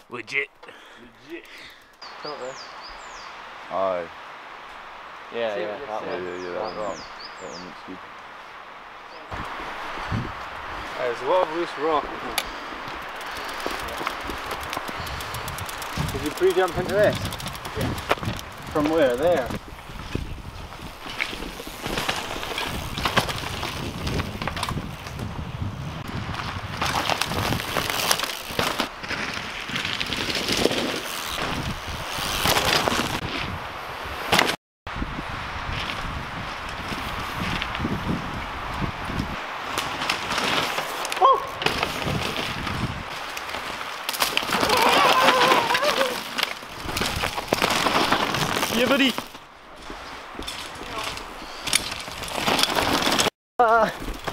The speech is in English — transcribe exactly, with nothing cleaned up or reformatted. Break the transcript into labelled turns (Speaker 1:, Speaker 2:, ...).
Speaker 1: Legit.
Speaker 2: Legit.
Speaker 3: Totally.
Speaker 4: Aye.
Speaker 3: Yeah,
Speaker 2: See
Speaker 3: yeah,
Speaker 2: what
Speaker 3: that
Speaker 4: Yeah,
Speaker 3: one.
Speaker 4: yeah, yeah, that
Speaker 3: That
Speaker 4: one.
Speaker 3: rock.
Speaker 4: That one looks good.
Speaker 2: There's a lot of loose rock. Did you pre-jump into this?
Speaker 3: Yeah.
Speaker 2: From where? There?
Speaker 1: Yeah, buddy.
Speaker 3: Ah.